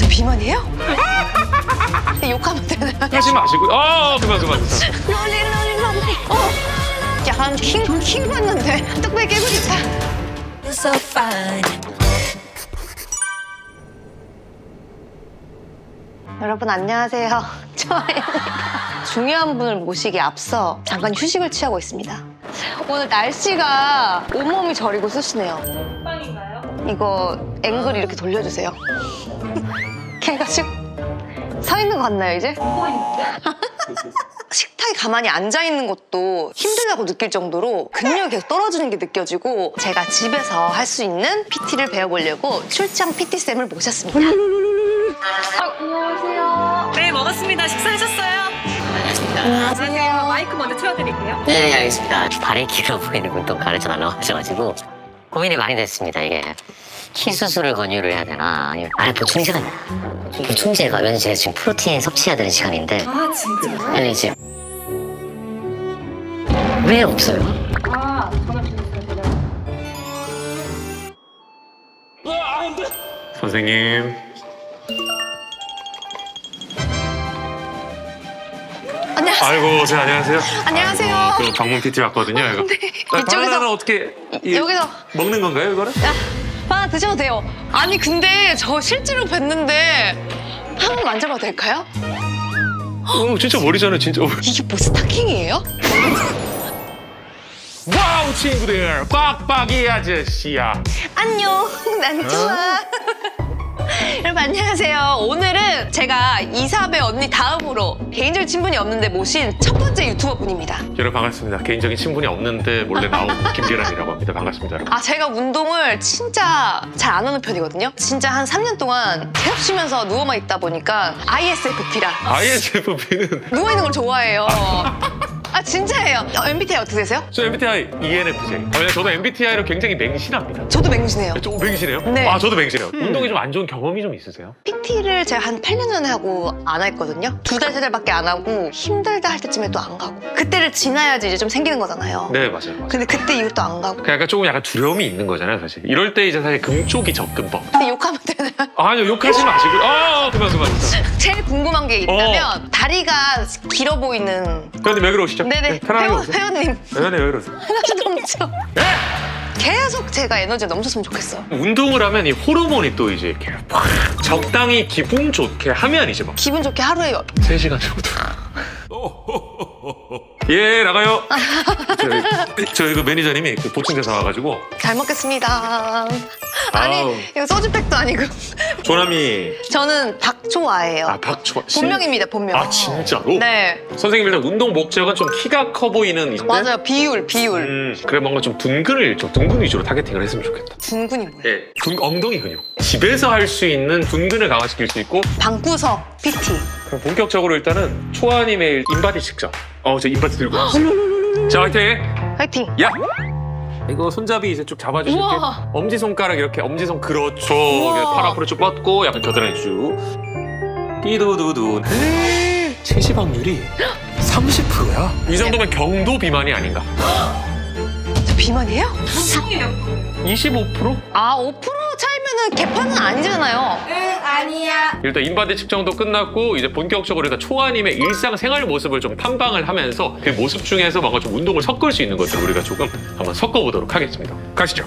비만이에요? 욕하면 되나요? 하지 마시고. 그만. 롤리. 약간 킹 받는데 뚝배기 깨고 싶다. So fine. 여러분 안녕하세요. 저예요. 중요한 분을 모시기 앞서 잠깐 휴식을 취하고 있습니다. 오늘 날씨가 온몸이 저리고 쑤시네요. 빵인가요? 이거 앵글 이렇게 돌려주세요. 걔가 지금 서 있는 거 같나요 이제? 식탁에 가만히 앉아있는 것도 힘들다고 느낄 정도로 근력이 계속 떨어지는 게 느껴지고 제가 집에서 할 수 있는 PT를 배워보려고 출장 PT쌤을 모셨습니다. 안녕하세요. 네, 먹었습니다. 식사하셨어요? 안녕하세요. 마이크 먼저 채워드릴게요. 네, 알겠습니다. 발이 길어 보이는 운동 가르쳐달라고 하셔가지고 고민이 많이 됐습니다. 이게 키 수술을 권유를 해야 되나 아니면 보충제가 있나? 보충제가 왜냐면 제가 지금 프로틴 섭취해야 되는 시간인데 아, 진짜요? 네, 지금 왜 없어요? 아, 전화 주셨어요, 제가. 선생님. 안녕하세요. 아이고, 안녕하세요. 안녕하세요. 그 방문 PT 왔거든요. 이거. 바나나는 어떻게 여기서 먹는 건가요, 이거는? 바나나 드셔도 돼요. 아니 근데 저 실제로 뵀는데 한번 만져봐도 될까요? 진짜 머리잖아요, 진짜. 이게 뭐 스타킹이에요? 와우, 친구들. 빡빡이 아저씨야. 안녕. 난 좋아. 여러분 안녕하세요. 오늘은 제가 이사배 언니 다음으로 개인적인 친분이 없는데 모신 첫 번째 유튜버 분입니다. 여러분 반갑습니다. 개인적인 친분이 없는데 몰래 나온 김계란이라고 합니다. 반갑습니다, 여러분. 제가 운동을 진짜 잘 안 하는 편이거든요. 진짜 한 3년 동안 계속 쉬면서 누워만 있다 보니까 ISFP라 ISFP는 누워있는 걸 좋아해요. 진짜예요. MBTI 어떻게 되세요? 저 MBTI ENFJ. 왜냐면 저도 MBTI로 굉장히 맹신합니다. 저도 맹신해요. 저 맹신해요? 네. 저도 맹신해요. 운동이 좀 안 좋은 경험이 좀 있으세요? PT를 제가 한 8년 전에 하고 안 했거든요. 2달, 3달밖에 안 하고 힘들다 할 때쯤에 또 안 가고 그때를 지나야지 이제 좀 생기는 거잖아요. 네, 맞아요. 근데 그때 이후 또 안 가고 그러니까 조금 약간 두려움이 있는 거잖아요, 사실. 이럴 때 이제 사실 금쪽이 접근법. 근데 욕하면 되나요? 아니요, 욕하지 마시고요. 그만. 제일 궁금한 게 있다면 다리가 길어 보이는 그런데 여기로 오시죠. 네네 편하게 오세요. 회원님 회원님, 여기로 오세요. 에너지 넘쳐 네! 계속 제가 에너지가 넘쳤으면 좋겠어요. 운동을 하면 이 호르몬이 또 이제 이렇게 확 적당히 기분 좋게 하면 이제 막 기분 좋게 하루에 3시간 정도. 예, 나가요. 저희 그 매니저님이 그 보충제 사와가지고. 잘 먹겠습니다. 아니 아우. 이거 소주팩도 아니고 조남이. 저는 박초아예요. 박초아. 본명입니다, 본명. 진짜로? 네. 선생님 일단 운동 목적은 좀 키가 커 보이는 이때? 맞아요. 비율. 그래 뭔가 좀 둔근 위주로 타겟팅을 했으면 좋겠다. 둔근이 뭐예요? 예, 엉덩이 근육. 집에서 할 수 있는 둔근을 강화시킬 수 있고. 방구석 PT. 그럼 본격적으로 일단은 초아님의 인바디 측정. 저 인바디 들고 왔어요. 자, 화이팅! 화이팅. 야! 이거 손잡이 이제 쭉 잡아주실게요. 우와. 엄지손가락 이렇게 엄지손 그렇죠. 이렇게 팔 앞으로 쭉 뻗고 약간 겨드랑이 쭉. 띠두두두. 체지 확률이 30%야. 이 정도면 경도 비만이 아닌가? 저 비만이에요? 운동이요. 25%? 5% 차이면은 개판은 아니잖아요. 응, 아니야. 일단 인바디 측정도 끝났고 이제 본격적으로 일단 초아님의 일상생활 모습을 좀 탐방을 하면서 그 모습 중에서 뭔가 좀 운동을 섞을 수 있는 것들 우리가 조금 한번 섞어보도록 하겠습니다. 가시죠.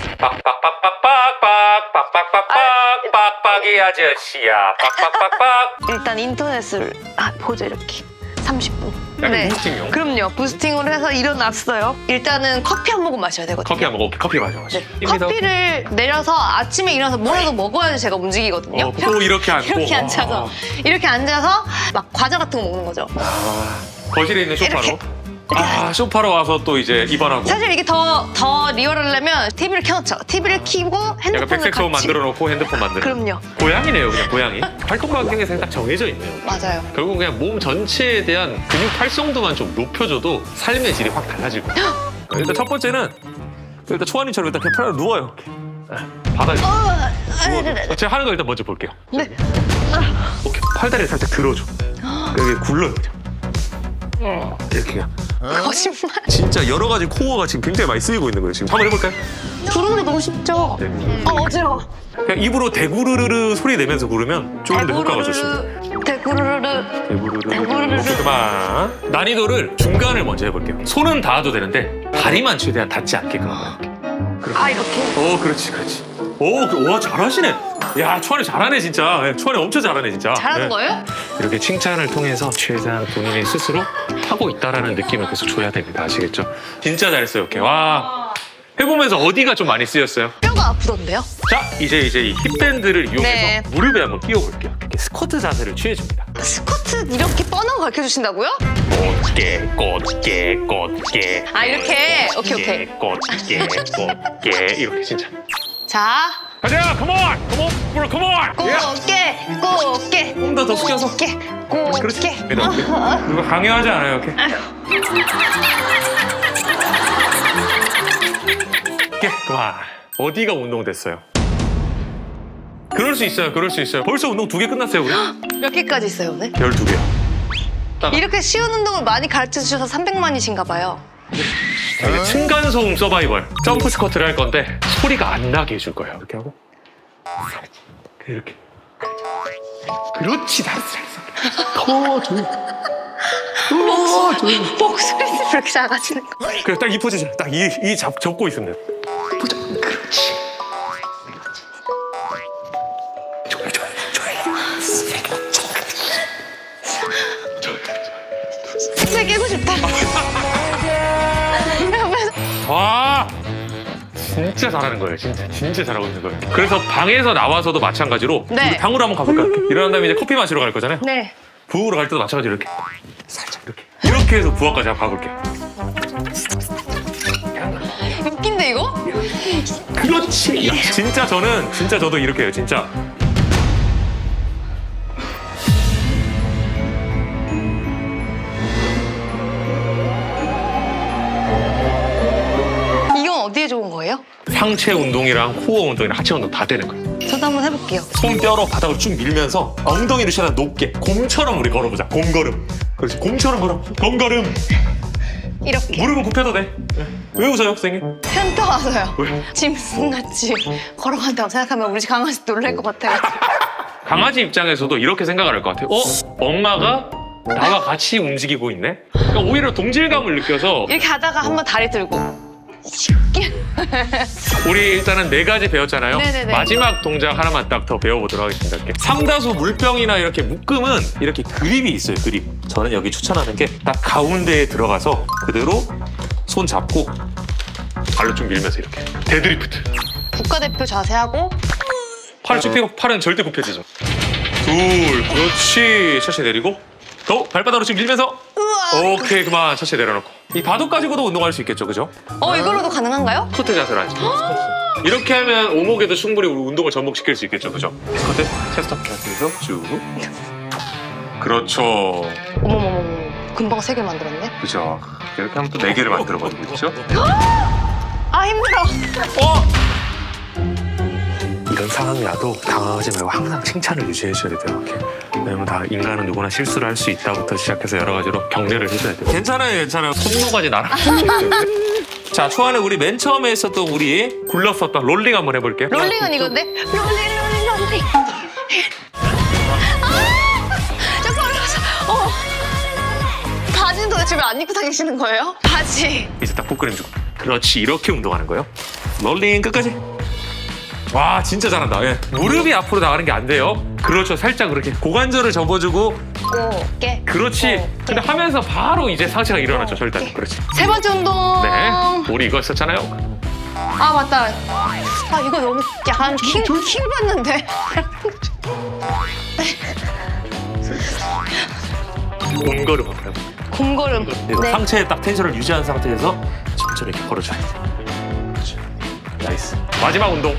빡빡이 아저씨야. 빡빡빡빡. 일단 인터넷을 보죠 이렇게 30분. 약간 부스팅용? 그럼요. 부스팅으로 해서 일어났어요. 일단은 커피 한 모금 마셔야 되거든요. 커피 한 모금. 커피 마셔. 네. 커피를 내려서 아침에 일어나서 뭐라도 먹어야지 제가 움직이거든요. 또 이렇게 앉고. 이렇게 앉아서 이렇게 앉아서 막 과자 같은 거 먹는 거죠. 거실에 있는 소파로. 이렇게. 소파로 와서 또 이제 입원하고. 사실 이게 더 리얼하려면 TV를 켜놓죠. TV를 켜고 약간 핸드폰을 백색 소음 같이. 만들어 놓고 핸드폰 만들어. 그럼요. 고양이네요, 그냥 고양이. 활동반경에서 딱 정해져 있네요. 맞아요. 결국 그냥 몸 전체에 대한 근육 활성도만 좀 높여줘도 삶의 질이 확 달라질 거예요. 일단 첫 번째는 일단 초아님처럼 일단 그냥 편하게 누워요. 바닥에 누워. 제가 하는 거 일단 먼저 볼게요. 네. 오케이. 팔다리를 살짝 들어줘. 여기 굴러요, 그냥. 이렇게 그냥. 거짓말. 진짜 여러 가지 코어가 지금 굉장히 많이 쓰이고 있는 거예요. 지금 한번 해볼까요? 부르는 거 너무 쉽죠? 네. 어지러워. 그냥 입으로 대구르르르 소리 내면서 부르면 조금 더 효과가 좋습니다. 대구르르르. 대구르르르. 오케이, 그만. 난이도를 중간을 먼저 해볼게요. 손은 닿아도 되는데 다리만 최대한 닿지 않게끔 이렇게. 아, 이렇게? 그렇지, 그렇지. 와, 잘하시네. 야, 초안이 잘하네, 진짜. 예, 초안이 엄청 잘하네, 진짜. 잘하는 예. 거예요? 이렇게 칭찬을 통해서 최대한 본인이 스스로 하고 있다라는 느낌을 계속 줘야 됩니다. 아시겠죠? 진짜 잘했어요, 이렇게. 와. 해보면서 어디가 좀 많이 쓰였어요? 뼈가 아프던데요? 자, 이제 이 힙밴드를 이용해서 네. 무릎에 한번 끼워볼게요. 이렇게 스쿼트 자세를 취해줍니다. 스쿼트 이렇게 뻔하고 가르쳐주신다고요? 꽃게. 아, 이렇게? 오케이. 꽃게. 이렇게 진짜. 자, 가자, 컴온, 브로, 컴온. 꽃게. 좀 더 숙여서. 꽃게. 그렇지. 이렇게. 누가 강요하지 않아요, 이렇게. 그만. 어디가 운동됐어요? 그럴 수 있어요. 벌써 운동 2개 끝났어요, 우리. 몇 개까지 있어요, 오늘? 12개요. 이렇게 쉬운 운동을 많이 가르쳐 주셔서 300만이신가 봐요. 이제 층간소음 서바이벌. 점프 스쿼트를 할 건데 소리가 안 나게 해줄 거예요. 이렇게 하고. 이렇게. 그렇지, 잘했어. 더 조용히. 목소리도 그렇게 작아지는 거. 그래, 딱 이 포지션. 딱 이 접고 있으면 돼요. 보자. 그렇지. 진짜 깨고 싶다. 와, 진짜 잘하는 거예요. 진짜 잘하고 있는 거예요. 그래서 방에서 나와서도 마찬가지로 네. 우리 방으로 한번 가볼까요? 이렇게. 일어난 다음에 이제 커피 마시러 갈 거잖아요. 네. 부엌으로 갈 때도 마찬가지로 이렇게 살짝 이렇게 해서 부엌까지 한번 가볼게요. 웃긴데, 이거? 그렇지. 야, 진짜 저도 이렇게 해요. 진짜. 이건 어디에 좋은 거예요? 상체 운동이랑 코어 운동이랑 하체 운동 다 되는 거예요. 저도 한번 해볼게요. 손뼈로 바닥을 쭉 밀면서 엉덩이를 최대한 높게 곰처럼 우리 걸어보자. 곰걸음. 그렇지. 곰처럼 걸어. 곰걸음. 이렇게. 무릎은 굽혀도 돼. 왜 웃어요, 선생님? 편떠 와서요. 왜? 짐승같이 걸어간다고 생각하면 우리 강아지 놀랄 것 같아요. 강아지 입장에서도 이렇게 생각을 할 것 같아요. 엄마가 나와 같이 움직이고 있네? 그러니까 오히려 동질감을 느껴서 이렇게 하다가 한번 다리 들고. 우리 일단은 4가지 배웠잖아요. 네네네. 마지막 동작 하나만 딱 더 배워보도록 하겠습니다. 이렇게. 상다수 물병이나 이렇게 묶음은 이렇게 그립이 있어요, 그립. 저는 여기 추천하는 게 딱 가운데에 들어가서 그대로 손 잡고 발로 쭉 밀면서 이렇게. 데드리프트. 국가대표 자세하고 팔을 쭉 펴고 팔은 절대 굽혀지죠. 둘, 그렇지. 천천히 내리고. 더 발바닥으로 쭉 밀면서. 우와. 오케이, 그만. 천천히 내려놓고. 이 바둑 가지고도 운동할 수 있겠죠, 그죠? 이걸로도 가능한가요? 스쿼트 자세를 하지. 이렇게 하면 오목에도 충분히 우리 운동을 접목시킬 수 있겠죠, 그죠? 스쿼트, 체스트 계속해서 쭉. 그렇죠. 어머머머. 금방 3개 만들었네. 그죠. 이렇게 하면 또 4개를 만들어버리고 있죠. 아, 힘들어. 이런 상황이 와도 당황하지 말고 항상 칭찬을 유지해줘야 돼요. 이렇게. 왜냐면 다 인간은 누구나 실수를 할 수 있다부터 시작해서 여러 가지로 격려를 해줘야 돼요. 괜찮아요. 손모가지 나랑. 자, 초안에 우리 맨 처음에 했었던 우리 굴렀었던 롤링 한번 해볼게요. 롤링은 이건데? 롤링. 자꾸 올라서. 바지는 도대체 왜 안 입고 다니시는 거예요? 바지. 이제 딱 복근힘 주고. 그렇지, 이렇게 운동하는 거예요. 롤링 끝까지. 와, 진짜 잘한다. 예. 무릎이 앞으로 나가는 게 안 돼요. 그렇죠, 살짝 그렇게 고관절을 접어주고. 꽃게. 그렇지. 근데 하면서 바로 이제 상체가 일어났죠, 절단. 그렇지. 3번째 운동. 네, 우리 이거 했었잖아요. 아, 맞다. 이거 너무 약간 킹 받는데. 곰걸음 한번 해볼게요. 곰걸음. 네. 상체에 딱 텐션을 유지한 상태에서 천천히 이렇게 걸어줘야 돼. 그렇죠. 나이스. 마지막 운동.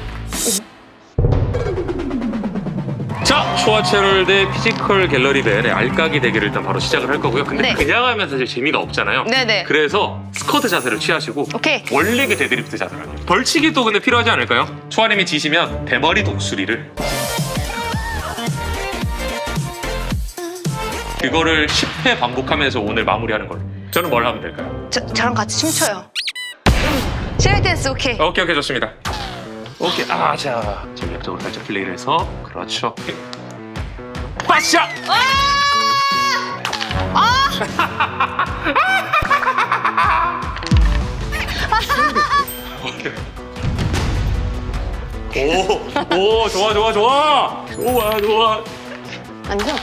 자, 초아체럴 대 피지컬 갤러리맨의 알까기 대결을 일단 바로 시작을 할 거고요. 근데 네. 그냥 하면 사실 재미가 없잖아요. 네네. 그래서 스쿼트 자세를 취하시고 오케이. 원래그 데드리프트 자세를 할게요. 벌치기도 근데 필요하지 않을까요? 초아님이 지시면 대머리 독수리를 그거를 10회 반복하면서 오늘 마무리하는 걸로. 저는 뭘 하면 될까요? 저랑 같이 춤춰요. 쉐리 댄스 오케이. 오케이 좋습니다. 오케이. 자 전략적으로 살짝 플레이를 해서 그렇죠. 파샤. 오케이. 오 좋아. 안녕.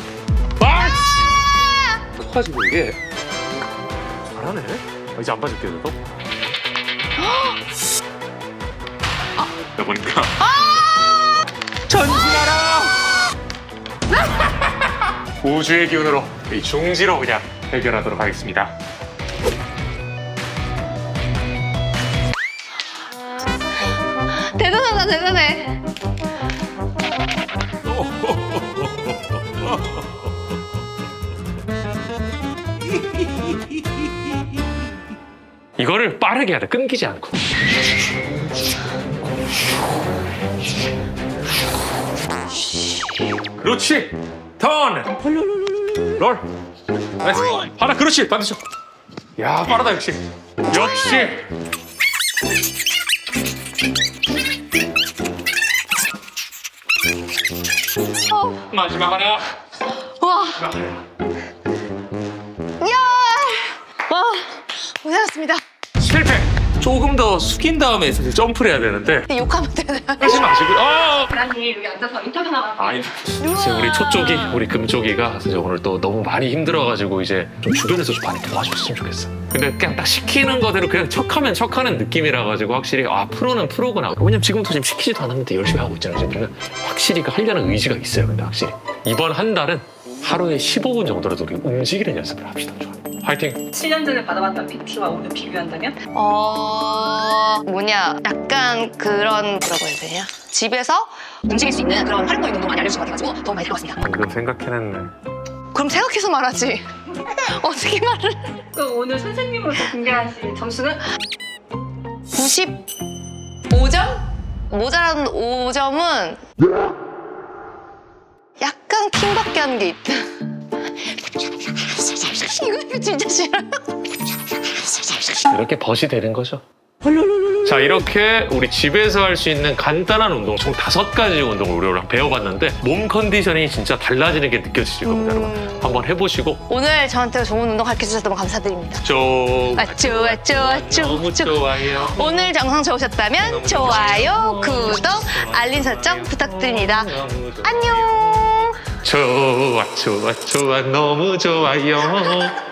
커가지고 이게 잘하네. 이제 안 빠질게 도 나 보니까 전진하라. 우주의 기운으로 이 중지로 그냥 해결하도록 하겠습니다. 대단하다 대단해. 이거를 빠르게 해야 돼. 끊기지 않고. 그렇지. 턴. 롤. 나이스. 하나 그렇지. 반대쪽. 야 빠르다 역시. 마지막 하나. 와. 이야. 와. 고생하셨습니다. 실패. 조금 더 숙인 다음에 사실 점프를 해야 되는데 욕하면 되나요? 하지 마시고. 부장님 여기 앉아서 인터뷰 나왔어요. 아니, 사실 우리 초쪽이, 우리 금쪽이가 사실 오늘 또 너무 많이 힘들어가지고 이제 좀 주변에서 좀 많이 도와줬으면 좋겠어. 근데 그냥 딱 시키는 거대로 그냥 척하면 척하는 느낌이라 가지고 확실히 프로는 프로구나. 왜냐면 지금도 지금 시키지도 않았는데 열심히 하고 있잖아요. 우리는 확실히 그 하려는 의지가 있어요. 근데 확실히 이번 한 달은 하루에 15분 정도라도 우리 움직이는 연습을 합시다. 좋아. 화이팅. 7년 전에 받아봤던 PT와 오늘 비교한다면? 약간 그런 뭐라고 해야 되냐? 집에서 움직일 수 있는 그런 활용도 있는 운동 많이 알려주신 것 같아가지고 도움 많이 될 것 같습니다. 방금 생각해냈네. 그럼 생각해서 말하지. 어떻게 말을? 또 오늘 선생님으로서 공개하신 점수는? 95점? 모자란 5점은 약간 킹받게 하는 게 있다. 이거 진짜 싫어요. 이렇게 벗이 되는 거죠. 자, 이렇게 우리 집에서 할 수 있는 간단한 운동 총 5가지 운동을 우리랑 배워봤는데 몸 컨디션이 진짜 달라지는 게 느껴지실 겁니다, 여러분. 한번 해보시고 오늘 저한테 좋은 운동 가르쳐주셔서 너무 감사드립니다. 너무 좋아요. 오늘 영상 좋으셨다면 좋아요, 구독, 알림 설정 부탁드립니다. 안녕. 좋아 너무 좋아요.